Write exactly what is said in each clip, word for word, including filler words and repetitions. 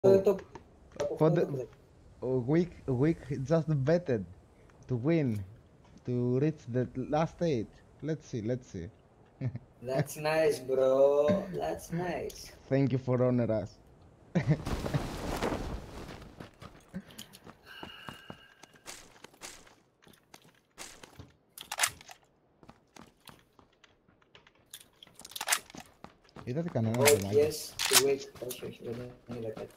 το... Πότε... Week, week just betted to win, to reach the last stage. Let's see, let's see. That's nice, bro. That's nice. Thank you for honor us. Είδατε κανένα Oh, ζωνάκι? yes, to wait. Όχι, όχι, δεν είδα κάτι.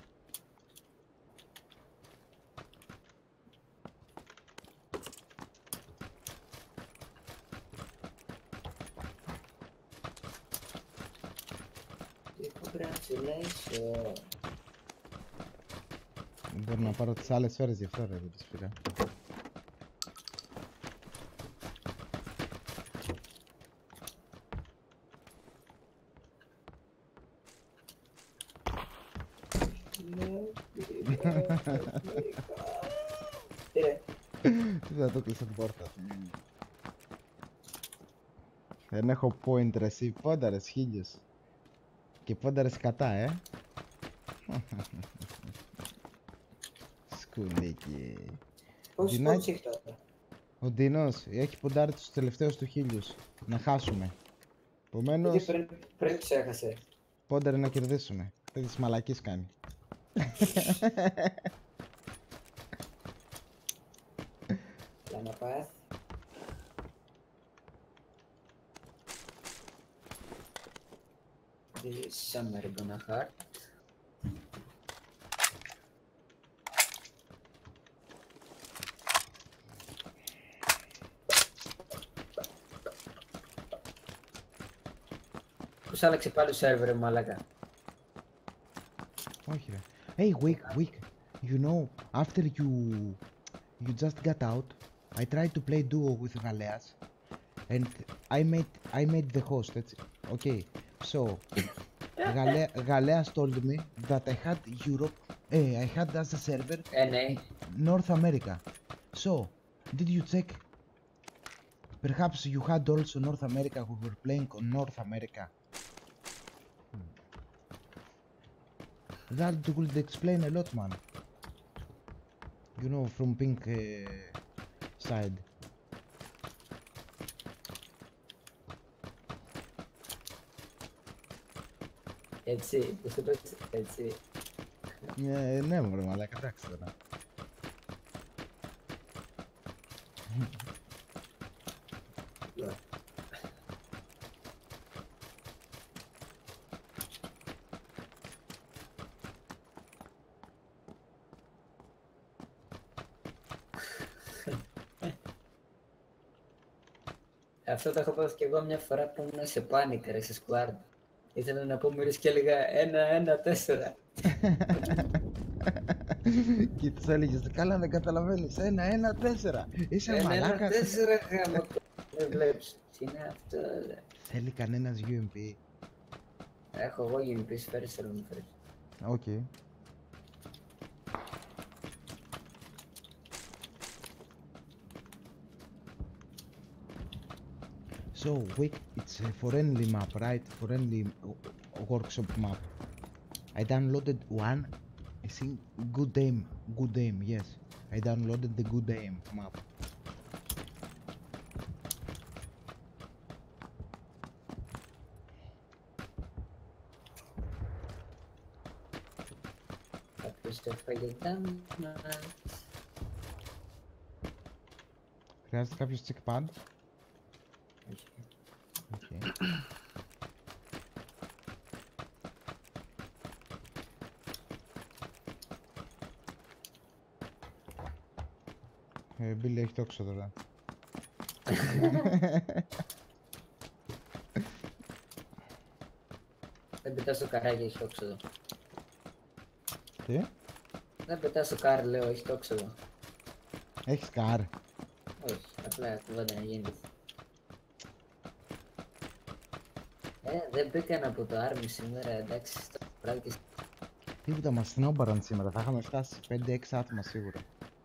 Congratulations. Μπορώ να πάρω τις άλλες σφαίρες γι' αυτό ρε, δεν τις πήρα. Τι θα το κλείσα την πόρτα. Δεν έχω point ρε εσύ, πόνταρες χίλιους. Και πόνταρες κατά, ε. Σκουλίκι. Πόσους πόντους έχει τώρα? Ο Ντίνος έχει ποντάρει τους τελευταίους του χίλιους. Να χάσουμε. Επομένως... πριν, πριν τους έχασε. Πόνταρε να κερδίσουμε. Τέτοιες μαλακίες κάνει. Λάμα πάθ. This is summer gonna hurt. Πώς άλλαξε πάλι το σερβερ, μαλάκα? Όχι ρε. Hey, wait, wait. You know, after you you just got out, I tried to play duo with Galleas, and I made I made the host. That's okay. So, Galea, Galleas told me that I had Europe. Eh, I had as a server Ε, ναι. North America. So, did you check? Perhaps you had also North America who were playing on North America. That would explain a lot, man. You know, from pink uh, side. Έτσι, πώς το πες, έτσι. Ναι, ναι, μωρέ, μαλάκα, εντάξει τώρα. Αυτό το έχω πάθει και εγώ μια φορά που ήμουν σε πάνικα ρε, σε squad. Ήθελα να πω μερικές και έλεγα ένα, ένα, τέσσερα. Και τους έλεγες, καλά δεν καταλαβαίνεις, ένα, ένα, τέσσερα. Είσαι ένα, μαλάκας. Ένα, τέσσερα γάμο. Δεν βλέπεις. Τι είναι αυτό ρε. Θέλει κανένας γιου εμ πι. Έχω εγώ γιου εμ πι, φέρεις θέλω να φέρεις. Οκ. Okay. So, wait, it's a friendly map, right? Friendly workshop map. I downloaded one. I think good aim, good aim, yes. I downloaded the good aim map. Κάποιος το έφαγε δάμα. Χρειάζεται κάποιος check pad? Okay. Ε, Μπίλι έχει τόξο τώρα. Δεν πετάς το καράκι, έχει τόξο εδώ. Τι? Δεν πετάς το καρ, λέω, έχει τόξο εδώ. Έχεις καρ? Όχι, απλά κουβέντα να γίνεται. Ε, δεν μπήκαν από το άρμι σήμερα, εντάξει, στο βράδυ και... Τίποτα, μας σνόμπαραν σήμερα, θα είχαμε φτάσει πέντε έξι άτομα σίγουρα.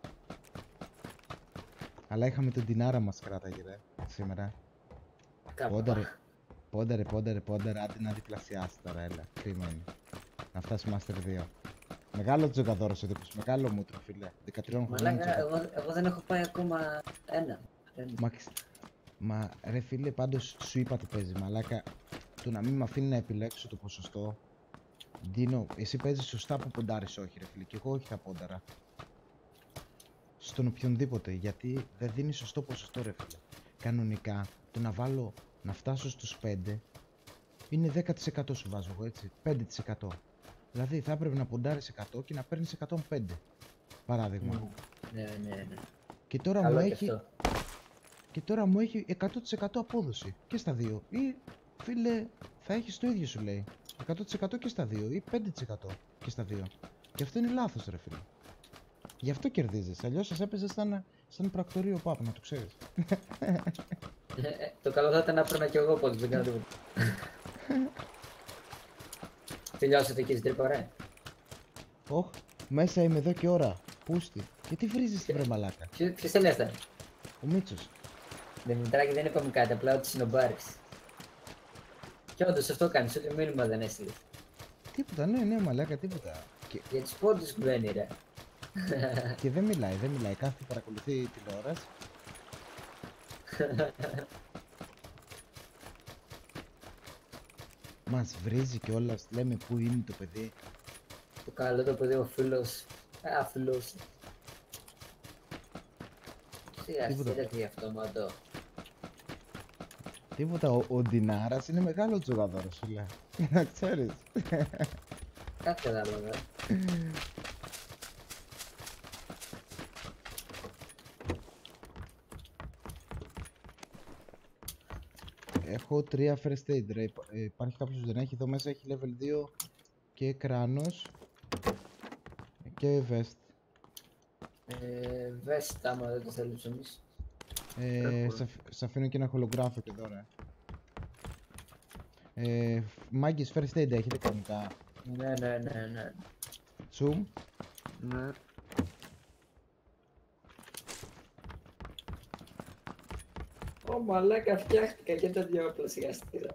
Αλλά είχαμε τον Τινάρα μας κράταγε ρε, σήμερα. Πόντερε, πόντερε, πόντερε, πόντερε, άντε να διπλασιάσει τώρα, έλα, κρίμα είναι. Να φτάσει Master δύο. Μεγάλο τζογαδόρος ο τύπος, μεγάλο μούτρο φίλε. δεκατρία χρονών. Μαλάκα, εγώ, εγώ δεν έχω πάει ακόμα ένα. Μα, μα ρε φίλε, πάντως σου είπα τι παίζει, μαλάκα. Το να μην με αφήνει να επιλέξω το ποσοστό. Ντίνο, εσύ παίζεις σωστά που ποντάρεις, όχι ρε φίλε, και εγώ όχι θα πόνταρα. Στον οποιονδήποτε, γιατί δεν δίνει σωστό ποσοστό ρε φίλε. Κανονικά, το να βάλω, να φτάσω στους πέντε, είναι δέκα τοις εκατό σου βάζω εγώ, έτσι, πέντε τοις εκατό. Δηλαδή θα έπρεπε να ποντάρεις εκατό και να παίρνεις εκατόν πέντε, παράδειγμα. Mm. Ναι, ναι, ναι. Και τώρα Καλό μου και έχει... αυτό. Και τώρα μου έχει εκατό τοις εκατό απόδοση και στα δύο. Ή φίλε, θα έχεις το ίδιο σου λέει. εκατό τοις εκατό και στα δύο ή πέντε τοις εκατό και στα δύο. Και αυτό είναι λάθος ρε φίλε. Γι' αυτό κερδίζεις. Αλλιώς σας έπαιζε σαν, σαν πρακτορείο πάπ, να το ξέρεις. Ε, το καλό θα ήταν να έπαιρνα κι εγώ πόντους, δεν κάνω τίποτα. Τελειώσατε εκεί στην τρύπα, ρε. Όχ, μέσα είμαι εδώ και ώρα. Πούστη. Και τι βρίζεις βρε μαλάκα. Ποιος θέλει αυτά. Ο Μίτσος. Δημητράκη, δεν είπαμε κάτι, απλά ότι συνομπάρεις. Και όντως αυτό κάνεις, ούτε μήνυμα δεν έστειλες. Τίποτα, ναι, ναι, μαλάκα, τίποτα. Και, Για τους πόντους που μπαίνει, ρε. και δεν μιλάει, δεν μιλάει. Κάθεται παρακολουθεί τηλεόραση. Μας βρίζει κιόλας, λέμε πού είναι το παιδί. Το καλό το παιδί, ο φίλος. Α, φίλος. Σιγά, σιγά, τι αυτόματο. Τίποτα, ο, ο Ντινάρας είναι μεγάλο τζογαδόρος, φίλε. Να ξέρεις. Κάτι κατάλαβα. Έχω τρία first aid, ρε. Ε, υπάρχει κάποιος που δεν έχει, εδώ μέσα έχει level δύο και κράνος και vest. Ε, βες άμα δεν το θέλεις εμείς. Ε, σ' αφήνω και ένα holographic εδώ, ρε. Ε, μάγκες first aid έχετε κανονικά. Ναι, ναι, ναι, ναι. Τσουμ. Ναι. Ω μαλάκα, φτιάχτηκα και τα δυο πλασιαστήρα.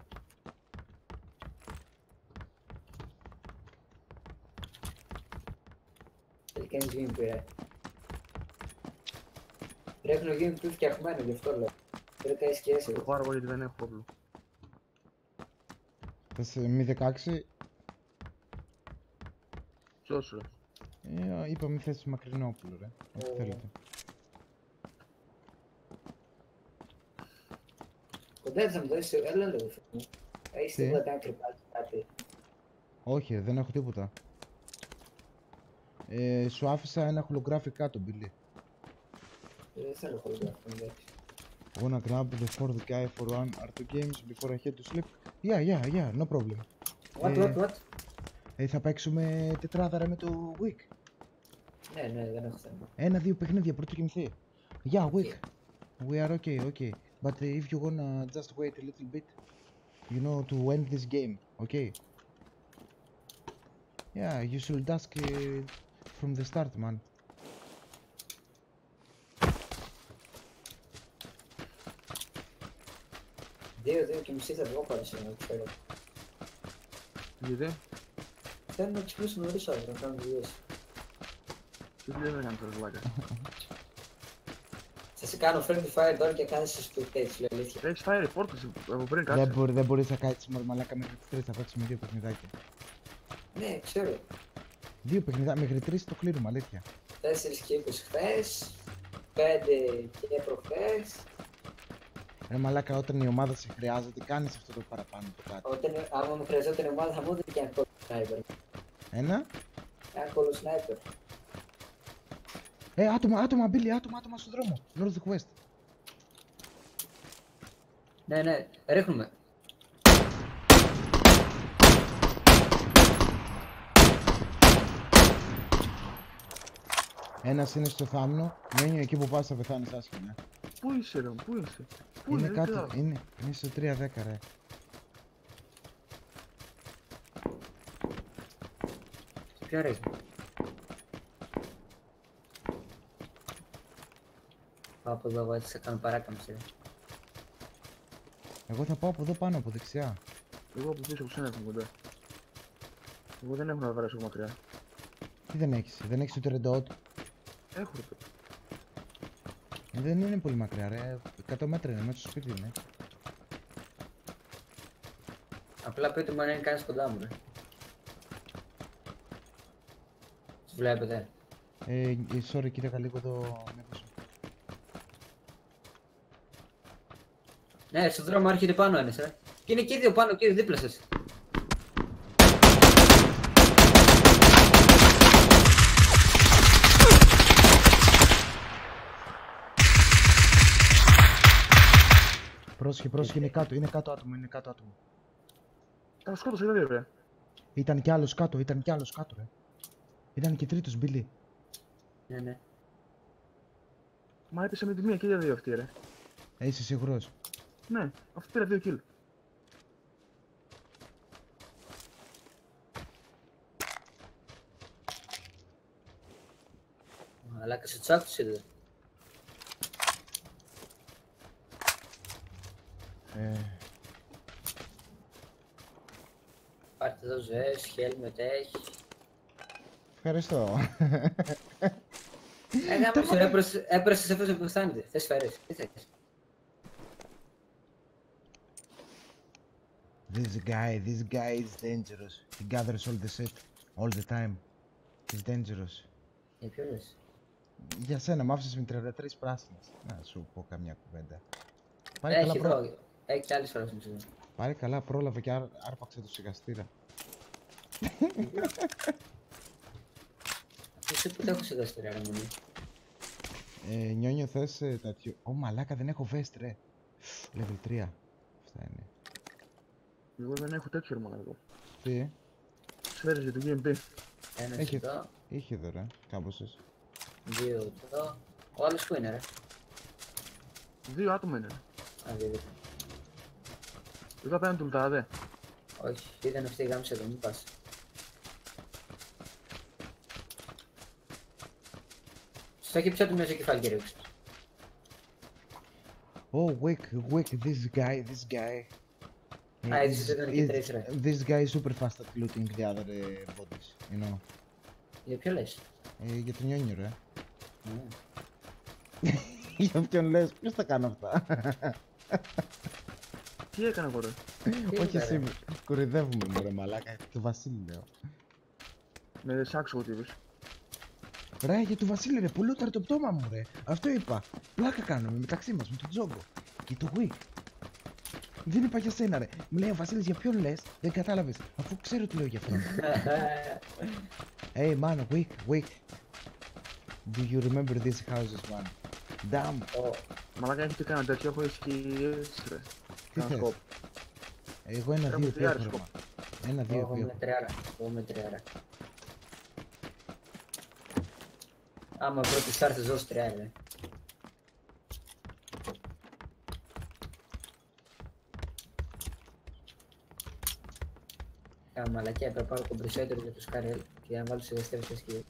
Τελικά είναι γυμ πήρα. Πρέπει να γίνει πιο φτιαχμένο, γι' αυτό λέω. Πρέπει να έχει και εσύ. Το πάρω εγώ γιατί δεν έχω όπλο. Θες μη δεκαέξι. Ποιος ρε. Ε, είπα μη θες μακρινό όπλο, ρε. Ό,τι Ε. θέλετε. Κοντά θα μου δώσεις, έλα λίγο φίλε μου. Έχεις Τι? τίποτα να κρυπάσεις κάτι. Όχι, δεν έχω τίποτα. Ε, σου άφησα ένα holographic κάτω, Billy. Ε, Δεν θέλω χωρικά, εντάξει. Wanna grab the fourth guy for one or two games before I head to sleep? Yeah, yeah, yeah, no problem. What, what, what? Ε, θα παίξουμε τετράδα ρε με το Week. Ναι, ναι, δεν έχω θέμα. Ένα-δύο παιχνίδια πρώτο κοιμηθεί. Yeah, Week. We are okay, okay. But uh, if you wanna just wait a little bit, you know, to end this game, okay? Yeah, you should ask uh, from the start, man. Δύο, δύο και μισή θα βγω χωρίς να ξέρω. Γιατί. Θέλω να ξυπνήσω νωρίς αύριο, να κάνω δουλειές. Τι δουλειά δεν κάνεις τώρα βλάκα. Θα σε κάνω friendly fire τώρα και κάθεσαι στο spectate, σου λέω αλήθεια. Έχεις φάει report από πριν Δεν, κάτσε. μπορεί, δεν μπορείς να κάτσεις μόνο μαλάκα μέχρι τις τρεις, θα παίξουμε δύο παιχνιδάκια. Ναι, ξέρω. Δύο παιχνιδάκια, μέχρι τρεις το κλείνουμε, αλήθεια. τέσσερα και είκοσι χθες, πέντε και προχθές. Ρε μαλάκα, όταν η ομάδα σε χρειάζεται, κάνεις αυτό το παραπάνω το κάτι. Όταν, άμα μου χρειαζόταν η ομάδα θα μου έδινε και ένα κόλλο sniper. Ένα. Ένα κόλλο sniper. Ε, άτομα, άτομα, Billy, άτομα, άτομα στον δρόμο. Northwest. Ναι, ναι, ρίχνουμε. Ένας είναι στο θάμνο, μένει εκεί που πας θα πεθάνεις άσχημα. Πού είσαι ρε, πού είσαι. Πού Είναι δεν κάτω, κοιτάω. είναι, είναι στο τρία δέκα ρε. Ποιο ρίχνουμε. Πάω από εδώ, εγώ έτσι θα κάνω παράκαμψη. Εγώ θα πάω από εδώ πάνω, από δεξιά. Εγώ από πίσω από σένα έχω κοντά. Εγώ δεν έχω να βράσω μακριά. Τι δεν έχεις, δεν έχεις ούτε red dot? Έχω ρε. Δεν είναι πολύ μακριά ρε, εκατό μέτρα είναι, μέσα στο σπίτι είναι. Απλά πείτε μου αν είναι κανείς κοντά μου ρε. Τους βλέπετε? Ε, sorry, κοίταγα λίγο το μήκος. Ναι, στον δρόμο έρχεται πάνω ένας ρε. Και είναι εκεί δύο πάνω, εκεί δίπλα σας. Πρόσχε, πρόσχε, είναι κάτω, είναι κάτω άτομο, είναι κάτω άτομο. Τα σκότωσα δηλαδή ρε. Ήταν κι άλλος κάτω, ήταν κι άλλος κάτω ρε. Ήταν και τρίτος Μπιλί. Ναι, ναι. Μα έπεσε με τη μία και για δύο αυτή ρε. Ε, είσαι σίγουρος? Ναι, αυτή πήρα δύο kill. Αλλά και σε τσάκ τους είδε. Ε, Πάρτε εδώ ζωές, χέλμετ έχει. ευχαριστώ. Ε, γάμο σου, έπρεπε σε αυτό που φτάνετε. Θες φέρες, τι θες? This guy, this guy is dangerous. He gathers all the shit, all the time. He's dangerous. Για ποιο λες? Για σένα, μ' άφησες με τριάντα τρεις πράσινες. Να σου πω καμιά κουβέντα. Πάρε Έχει καλά, προ... εδώ, έχει κι άλλες φορές μου. Πάρε καλά, πρόλαβε και άρ... άρπαξε το σιγαστήρα. Εσύ που το έχω σιγαστήρα ρε μόνοι. Ε, Νιόνιο, θες ε, τέτοιο... Ω, μαλάκα, δεν έχω vest ρε. Level τρία. Αυτά είναι. Εγώ δεν έχω τέτοιο ρε μαλακό. Τι? Σφαίρες για το τζι εμ πι. Ένας Έχει... εδώ, Είχε εδώ ρε, κάμποσες. δύο εδώ. Ο άλλος που είναι ρε? Δύο άτομα είναι. Α, δύο, δύο. Εδώ απέναντι του λταραδέ. Όχι, ήταν αυτή η γάμισα εδώ, μην πας. Στο έχει πια του μέσα κεφάλι και ρίξε. Oh, wake, wake, this guy, this guy. Α, έδειξες ήταν και τρεις ρε. This guy is super fast at looting the other uh, bodies, you know. Για ποιο λες? Ε, για τον Νιόνιο ρε. Ναι. Για ποιον λες, ποιος θα κάνει αυτά? Τι έκανα εγώ ρε. Όχι είδα, εσύ, ρε? κορυδεύουμε μωρέ μαλάκα, του Βασίλη λέω. Με σάξω εγώ τι είπες. Ρε, για του Βασίλη ρε, που λούταρε το πτώμα μου ρε. Αυτό είπα. Πλάκα κάνουμε μεταξύ μας, με τον Τζόγκο. Και το Wick. Δεν είπα για σένα ρε. Μου λέει ο Βασίλης για ποιον λες, δεν κατάλαβες. Αφού ξέρω τι λέω για αυτόν. Hey man, Wick, Wick. Do you remember these houses man? Damn. Μαλάκα έχετε κανένα τέτοιο, έχω ισχύες ρε. Τι Κάνα θες? σκοπ. Εγώ ένα Έχω δύο τριάρι έχω σκοπ. ρε. Ένα δύο Εγώ έχω. με τριάρα, εγώ με τριάρα. Άμα πρώτη στάρτες δώσει τριάρα ρε. Κάμα μαλακιά, έπρεπε να πάρω κομπρεσέντορ για το σκάρελ και να βάλω σε δεύτερη σκηνή.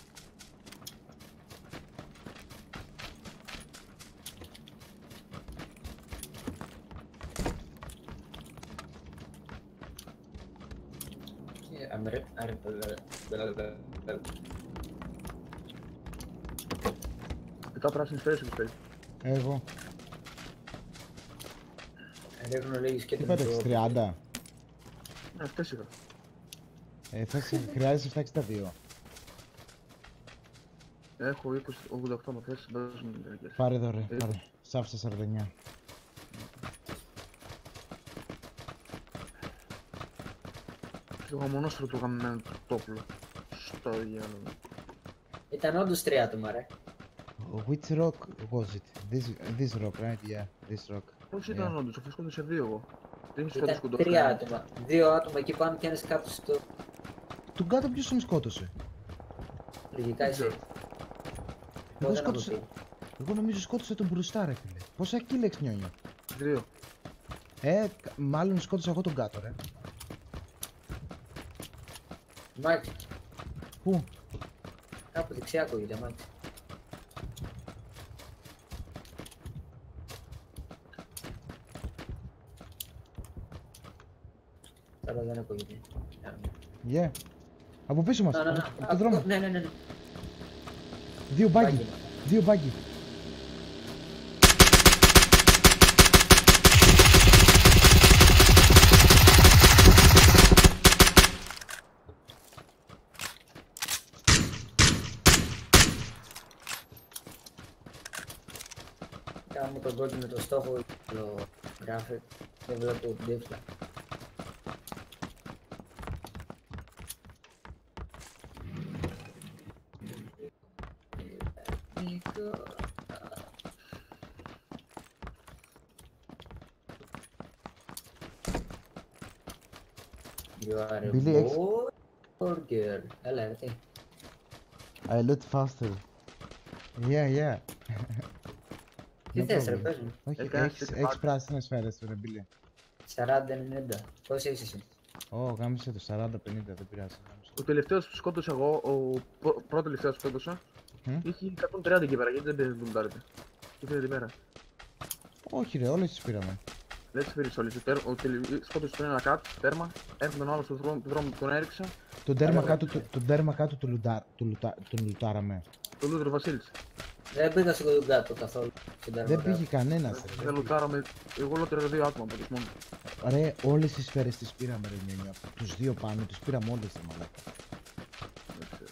Αμερέ, άρε, Επτά πράσινες σφαίρες έχεις παίξει. Εγώ. ρίχνω λίγη Τι σκέτη με πέταξες, το... τριάντα. Ναι, αυτές είχα. Ε, θες, χρειάζεσαι επτά εξήντα δύο. Έχω είκοσι ογδόντα οκτώ με θέσεις, δώσ' μου την τελικές. Πάρε εδώ ρε, Ε. πάρε. Σ' άφησα σαράντα εννιά. Στο γαμονόστρο του γαμμένου του τόπλου. Στο διάλογο. Ήταν όντως τρία άτομα ρε. Which rock was it? This, this rock, right? Yeah, this rock. Πώς ήταν Yeah. όντως, αφού σκόντωσε δύο εγώ. Δεν είχες κάτι Ήταν σκοντοφτάνει. τρία άτομα. Δύο άτομα εκεί πάνω και ένας κάπου στο... Τον κάτω ποιος τον σκότωσε? Λογικά εσύ. ξέρω. Εγώ δεν έχω σκότωσα- πει. Εγώ νομίζω σκότωσε τον μπροστά ρε φίλε. Πόσα kill έχεις Νιόνιο? Δύο. Ε, κα- μάλλον σκότωσα εγώ τον κάτω ρε. Μάτι, Πού? κάπου δεξιά ακούγεται μάτι. Τώρα δεν ακούγεται. Yeah. Από πίσω μας, Να, να, από να. από το Από- δρόμο. Ναι, ναι, ναι. ναι. Δύο μπάγκι, Μπάγκι. δύο μπάγκι. Κάνω τον κόκκι με το στόχο το γράφει. Δεν βλέπω την τύφλα. You are a Billy X. boy or girl? Έλα, ρε, τι. I loot faster. Yeah, yeah. Τι No θες, ρε, problem. πες μου. Όχι, Έκανες έχεις, τέτοιο έχεις πάρτι. πράσινες σφαίρες του ρε Μπίλε. σαράντα ενενήντα. Πώς έχεις εσύ? Ω, γάμισε το σαράντα πενήντα, δεν πειράζει. γάμισε το. Ο τελευταίος που σκότωσα εγώ, ο πρω- πρώτο τελευταίος που σκότωσα, Μμ. είχε εκατόν τριάντα εκεί πέρα, γιατί δεν πήρε τον τάρετε. Και φύγε την πέρα. Όχι ρε, όλες τις πήραμε. Δεν τις πήρες όλες. Ο τελ- Ο τελε- σκότωσε τον ένα κάτω, τέρμα, έρχεται τον άλλο στον δρόμο, τον δρόμο τον έριξα. Τον τέρμα Άρα, κάτω, του- τον τέρμα κάτω του λουτά, του λουτά, τον λουτάραμε. Το λούτρο Βασίλης. Δεν πήγα στο κάτω καθόλου. Στην Δεν τερμογράφη. πήγε κανένας ρε. Δεν λουτάραμε, εγώ λούτερα δύο άτομα από τους μόνο. Ρε, όλες τις σφαίρες τις πήραμε ρε Νιόνιο. Τους δύο πάνω, τους πήραμε όλες ρε μαλάκα. Δεν ξέρω.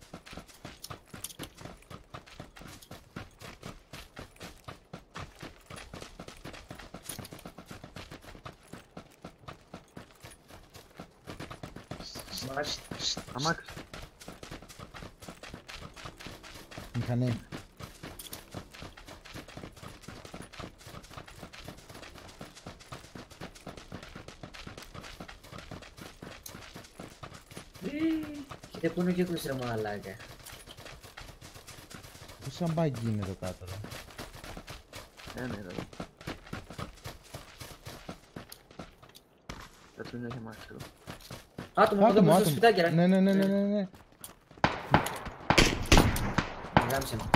Μάλιστα. Αμάξι. Μηχανή. Κοίτα πού είναι ο κύκλος ρε μαλάκα. Πώς σαν μπάγκι είναι εδώ κάτω ρε. Ένα είναι εδώ. Κάτσε μια έχει αμάξι εδώ. Άτομο εδώ Άτομο, μέσα στο άτομο. σπιτάκι ρε. Ναι, ναι, ναι, ναι, ναι, ναι. Γάμισε με.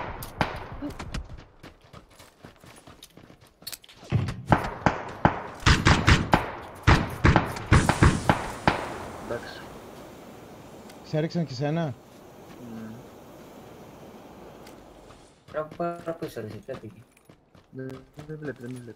Εντάξει. Σε έριξαν και σένα. Μμμ. Πρέπει να πάω παρά πίσω ρε, εσύ, τι έπηγε. Δεν δεν βλέπει, δεν με βλέπει.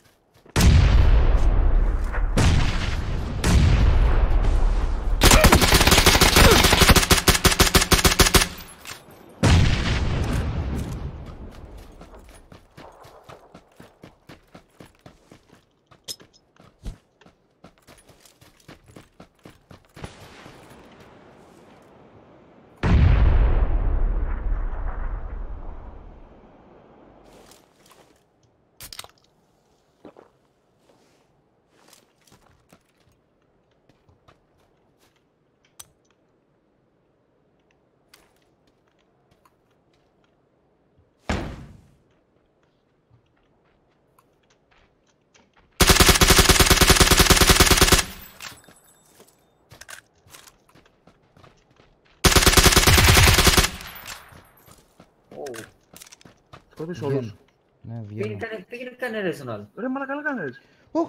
Σκότωσε όλους. Βγαίνω. Ναι, Πήγαινε βγαίνω. κάνε- πήγαινε κάνε ρε στον άλλο. Ρε μαλάκα, καλά κάνεις. Ω,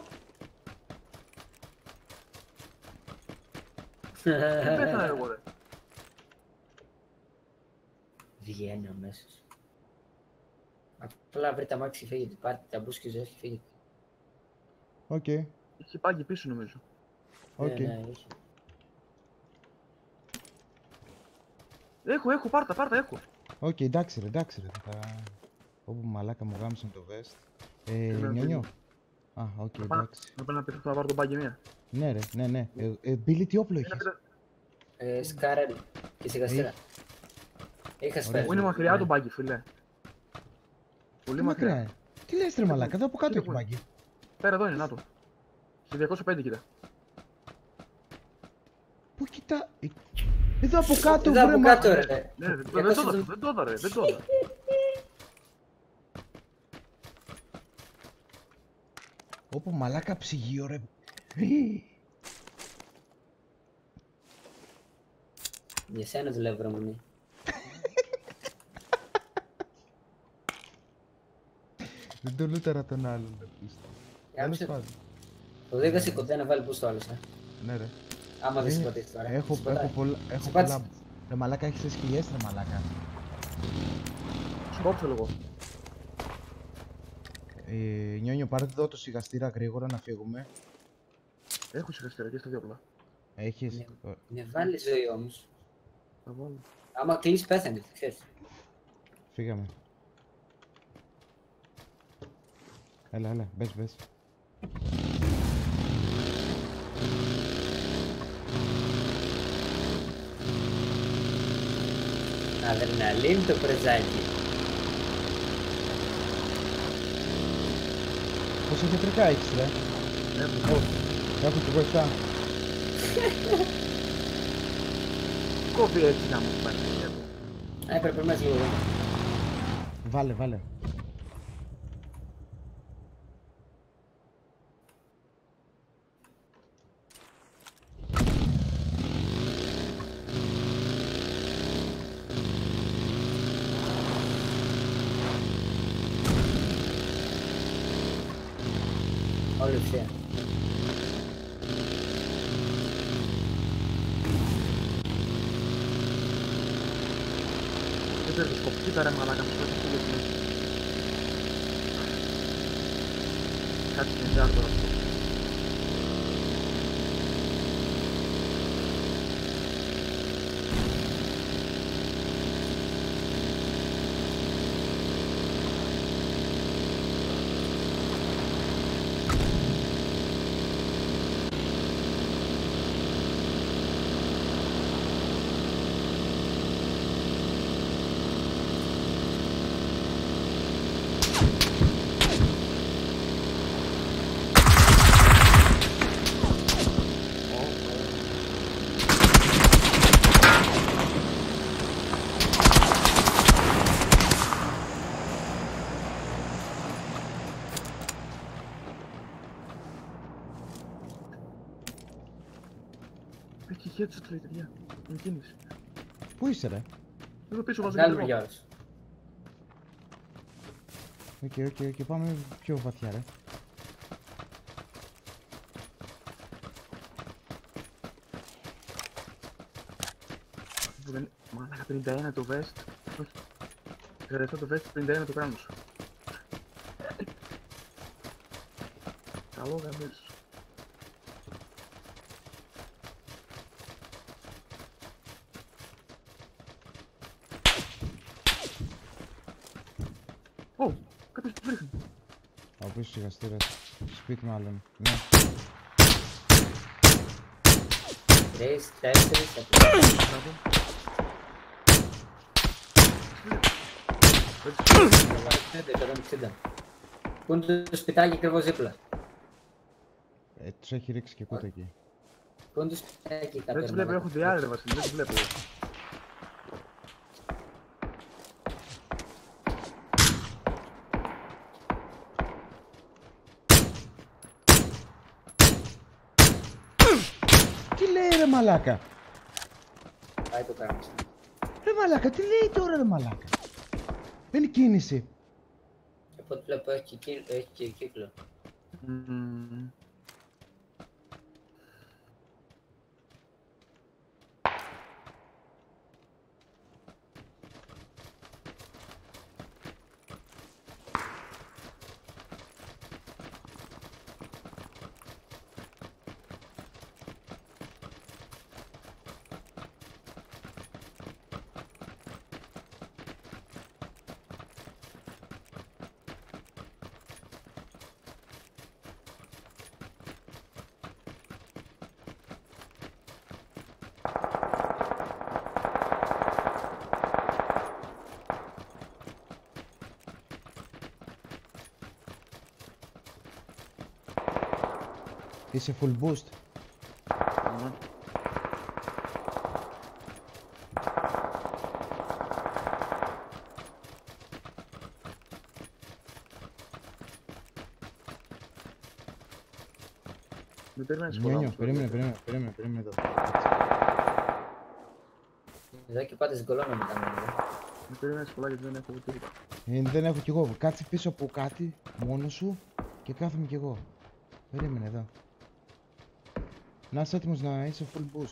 Δεν πέθανα εγώ ρε. Βγαίνει αμέσως. Απλά βρει τα μάξι και φύγετε. Πάρτε τα μπούς και ζωές και φύγετε. οκ, Είχε πάγει πίσω νομίζω. οκ. Ναι, ναι, έχει. Έχω, έχω, πάρτα, πάρτα, έχω. Οκ, εντάξει ρε, εντάξει ρε. Θα... Όπου μαλάκα μου γάμισαν το vest. Ε, ναι, Νιόνιο. Α, οκ, Να πάω- εντάξει. Να πάω να πετύχω, θα πάρω τον πάγι μία. Ναι ρε, ναι, ναι. Ε, ε, Μπίλι, τι όπλο Ένα έχεις. πετά- Ε, σκάρελ και σιγαστήρα. Είχα σφαίρες. Μου είναι μακριά Ναι. το μπάγι, φίλε. Πολύ Τι μακριά, μακριά. ε. Τι λες ρε μαλάκα, εδώ από κάτω Κοίτα έχει πού είναι. μπάγκι. Πέρα εδώ είναι, να το. Σε διακόσια πέντε κοίτα. Πού κοιτά... ε, Εδώ από κάτω, Εδώ βρε από μαλάκα. κάτω ρε. Ναι, δεν το διακόσια είδα, εβδομήντα. δεν το είδα ρε, δεν το είδα. Όπου μαλάκα ψυγείο ρε. Ε, Για σένα δουλεύω ρε μονή. Δεν το λούταρα τον άλλον. ρε, πίστη. Τέλος Γάμισε. πάντων. Το δίκασε κοντά να βάλει μπούς στο άλλο. ε. Ναι ρε. Άμα δεν Ε, συμπατήσεις τώρα. Έχω, συμπατάει. έχω πολλά, έχω Συμπάτησε. πολλά. Ρε μαλάκα, έχεις τις σκυλιές ρε μαλάκα. Σου κόψω λίγο. Ε, Νιόνιο, πάρτε εδώ το σιγαστήρα γρήγορα να φύγουμε. Έχω σιγαστήρα και στα δύο απλά. Έχεις. Ναι, Ε, ναι, βάλει ζωή όμως. Θα βάλω. Άμα κλείσει πέθανες, ξέρεις. Φύγαμε. Έλα, έλα, μπες, μπες. Αδρεναλίν το πρεζάκι. Πόσα χετρικά έχεις ρε? Έχω. Έχω και εγώ επτά. Κόβει έτσι να μου πάρει. Α, έπρεπε μέσα λίγο. Βάλε, βάλε. Όλη ευθεία. Δεν παίρνει σκοπ. Κοίτα ρε μαλάκα μου. Πρέπει να φύγει έτσι. Κάτσε την ζάρ τώρα. Έχει headshot λέει παιδιά. Είναι κίνηση. Πού είσαι ρε? Εδώ πίσω βάζω Βγάλουμε και για εγώ. ώρες. Οκ, οκ, οκ, πάμε πιο βαθιά ρε. Μαλάκα πενήντα ένα το vest. Όχι. Γρεθώ το vest πενήντα ένα το κράνος σου. Καλό γαμίς. Ω, κάποιος τους βρίσκει. Από πίσω σιγαστήρας. Σπίτι μάλλον. Ναι. Τρεις, τέσσερις, Μπράβο. εκατόν εξήντα. Πού είναι το σπιτάκι ακριβώς δίπλα. Ε, τους έχει ρίξει και κούτα εκεί. Πού είναι το σπιτάκι κάτω. Δεν τους βλέπω, έχω διάρρη ρε Βασίλη, δεν τους βλέπω. Τι λέει ρε μαλάκα? Πάει το κάνεις. Ρε μαλάκα, τι λέει τώρα ρε μαλάκα? Δεν είναι κίνηση. Από ό,τι βλέπω έχει και κύκλο- έχει και κύκλο. Μμμ. Είσαι full boost. Μμμ. Μην περιμένεις πολλά. Νιόνιο, όμως, περίμενε, παιδιά. περίμενε, περίμενε, περίμενε εδώ. Εδώ και πάτε σκολώνω μετά μου. Μην περιμένεις πολλά γιατί δεν έχω τίποτα. Ε, δεν έχω κι εγώ. Κάτσε πίσω από κάτι, μόνος σου και κάθομαι κι εγώ. Περίμενε εδώ. Να είσαι έτοιμος να είσαι full boost.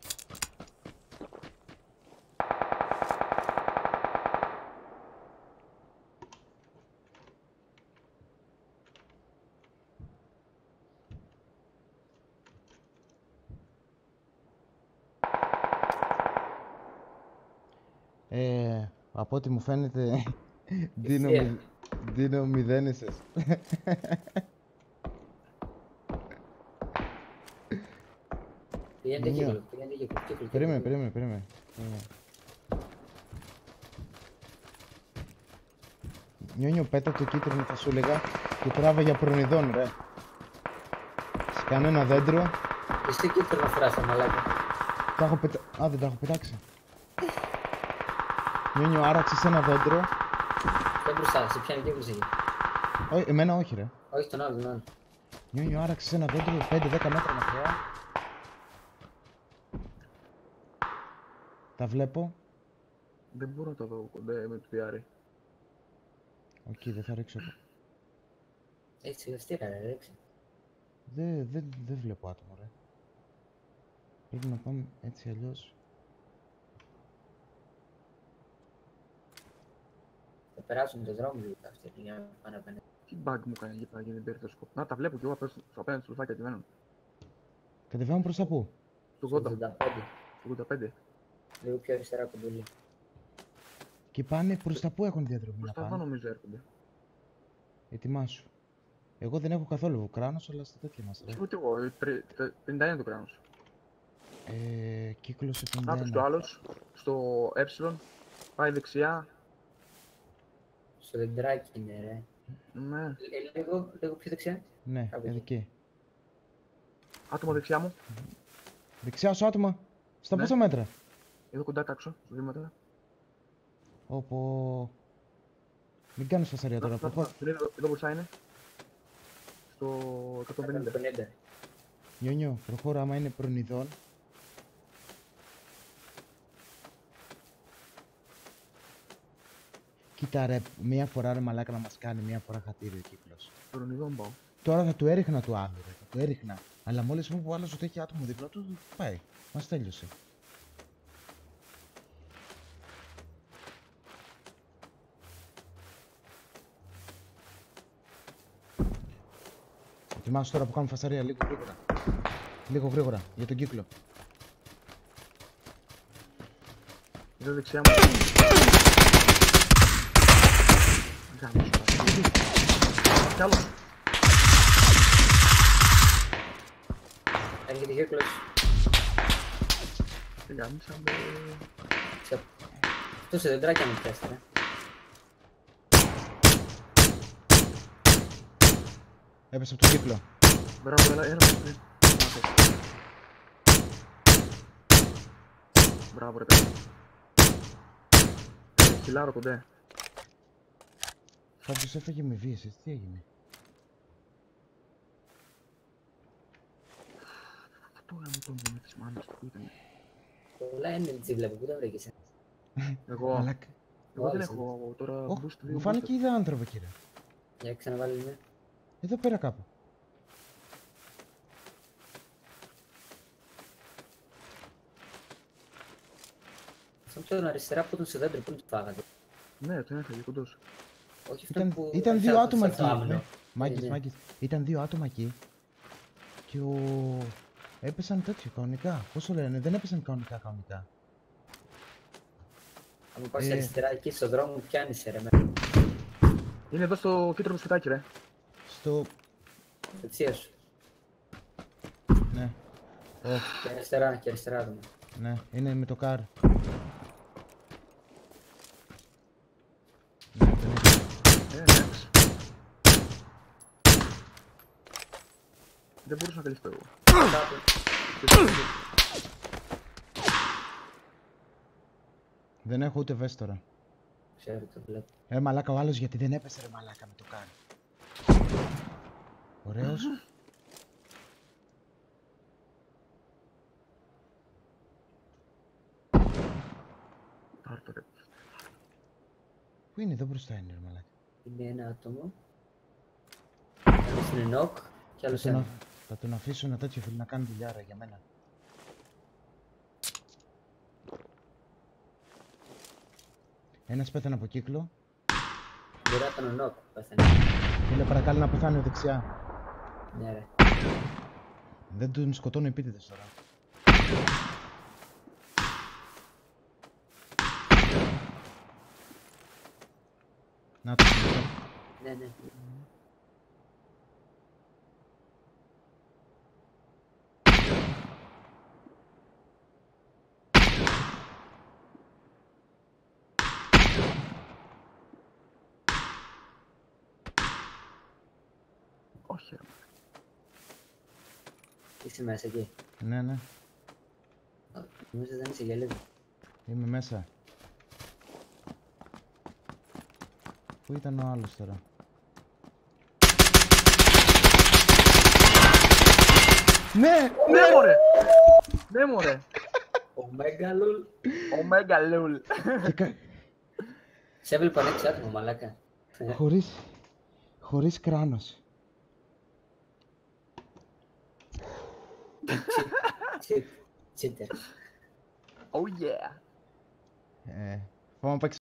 Ε, από ό,τι μου φαίνεται, δίνω, μη, δίνω μηδένισες. Πηγαίνετε κύκλο, πηγαίνετε κύκλο, κύκλο. Περίμενε, περίμενε, περίμενε. Νιόνιο, πέτα το κίτρινο θα σου έλεγα και τράβα για προνηδόν, ρε. Σε κανένα δέντρο. Εσύ κίτρινο φράστα, μαλάκα. Τα έχω πετα... Α, δεν τα έχω πετάξει. Νιόνιο, άραξες ένα δέντρο. Δεν μπροστά, σε πιάνει κύκλος εκεί. Όχι, εμένα όχι, ρε. Όχι τον άλλο, τον άλλο. Νιόνιο, άραξες ένα δέντρο πέντε δέκα μέτρα μακριά. Τα βλέπω. Δεν μπορώ να το δω κοντά με το πι αρ. Οκ, okay, δεν θα ρίξω. Έτσι, δευτήρα, ρε, ρίξε. Δεν δε, δε βλέπω άτομο, ρε. Πρέπει να πάμε έτσι αλλιώς. Θα περάσουν το δρόμο λίγο αυτή για να πάνε απέναντι. Τι bug μου κάνει εκεί πέρα, δεν παίρνει το σκοπ. Να τα βλέπω κι εγώ απέναντι στο απέναντι στο λουφάκι κατεβαίνουν. Κατεβαίνουν προς τα πού? Στο ογδόντα πέντε. Λίγο πιο αριστερά κοντούλη. Και πάνε προς τα πού έχουν διαδρομή Προς να τα εδώ πάνε? νομίζω έρχονται. Ετοιμάσου. Εγώ δεν έχω καθόλου κράνος, αλλά στα τέτοια μας, ρε. Ούτε εγώ, πενήντα ένα το κράνος. Ε, κύκλος πενήντα Κάτω στο ένα. άλλος, στο ε, πάει δεξιά. Στο δεντράκι είναι, ρε. Ναι. Ε, λίγο, λίγο πιο δεξιά. Ναι, Κάπου εδώ εκεί. εκεί. Άτομο δεξιά μου. Δεξιά σου άτομα. Στα Ναι. πόσα μέτρα? Εδώ κοντά κάξω, στο βήματα. Όπω... Μην κάνεις φασαρία τώρα, προχώ... Εδώ, εδώ μπροστά είναι. Στο εκατόν πενήντα. πενήντα. Νιόνιο, προχώρα άμα είναι προνηδόν. Κοίτα ρε, μία φορά ρε μαλάκα να μας κάνει, μία φορά χατήρι ο κύκλος. Προνηδόν πάω. Τώρα θα του έριχνα του άλλου ρε, θα του έριχνα. Αλλά μόλις μου που άλλος ότι έχει άτομο δίπλα του, πάει. Μας τέλειωσε. Ετοιμάσου τώρα που κάνουμε φασαρία, λίγο γρήγορα. Λίγο γρήγορα, για τον κύκλο. Εδώ δεξιά μου. Γάμο σου. Κι άλλο. Έρχεται κύκλος. Τι γάμισαμε. Αυτό σε δεντράκια μου πιάστε, ρε. Έπεσε από τον κύκλο. Μπράβο, έλα, έλα. Μπράβο ρε παιδί. Χιλάρο κοντέ. Θα τους έφεγε με βίασες, τι έγινε? Αυτό να μου το δούμε της μάνας του που ήταν. Πολλά energy βλέπω, πού τα βρήκες, ε. Εγώ, Μαλάκα. εγώ δεν Βάλεις, έχω τώρα Ωχ, boost δύο μου booster. φάνηκε είδα άνθρωπο κύριε. Για ξαναβάλει με. Εδώ πέρα κάπου. Αυτό τον αριστερά που τον σε δέντρο, πού τον φάγατε. Ναι, τον έφαγε κοντός. Όχι αυτό Ήταν, που... ήταν δύο σαν- άτομα σαν το εκεί. άμυνο. Ναι. Μάγκες, ναι. μάγκες. Ήταν δύο άτομα εκεί. Και ο... έπεσαν τέτοιο κανονικά. Πώς το λένε, δεν έπεσαν κανονικά κανονικά. Αν πας Ε. αριστερά εκεί στο δρόμο μου πιάνεις, ρε. με. Είναι εδώ στο κίτρινο σπιτάκι ρε. Στο... Δεξιά σου. ναι. Ωχ, Και αριστερά, και αριστερά άτομα. ναι. Είναι με το καρ. Ναι, δεν είναι. Ε, εντάξει. Δεν μπορούσα να καλυφθώ εγώ. Κάτω. Δεν έχω ούτε βες τώρα. Ξέρω, το βλέπω. Ε, μαλάκα ο άλλος γιατί δεν έπεσε ρε μαλάκα με το καρ. Ωραίος. Πάρτο ρε. Πού είναι, εδώ μπροστά είναι ρε μαλάκα. Είναι ένα άτομο. Άλλος είναι knock και άλλος Τον, ένα. α- Θα τον αφήσω ένα τέτοιο φίλο να κάνει δουλειά ρε, για μένα. Ένας πέθανε από κύκλο. Μπορεί να ήταν ο νοκ, πέθανε. Φίλε, παρακαλώ να πεθάνει ο δεξιά. Ναι ρε. Δεν τον σκοτώνω επίτηδες τώρα. Να το σκοτώ. Ναι, ναι. Όχι ρε. Είσαι μέσα εκεί. Ναι, ναι. Νομίζω δεν είσαι γελίδι. Είμαι μέσα. Πού ήταν ο άλλος τώρα? Ναι! Ναι μωρέ! Ναι μωρέ! Ο Μέγαλουλ. Ο Μέγαλουλ. Σε έβλεπα έξω άτομα, μαλάκα. Χωρίς... χωρίς κράνος. Cheater. Oh yeah! Ε, πάμε να παίξουμε.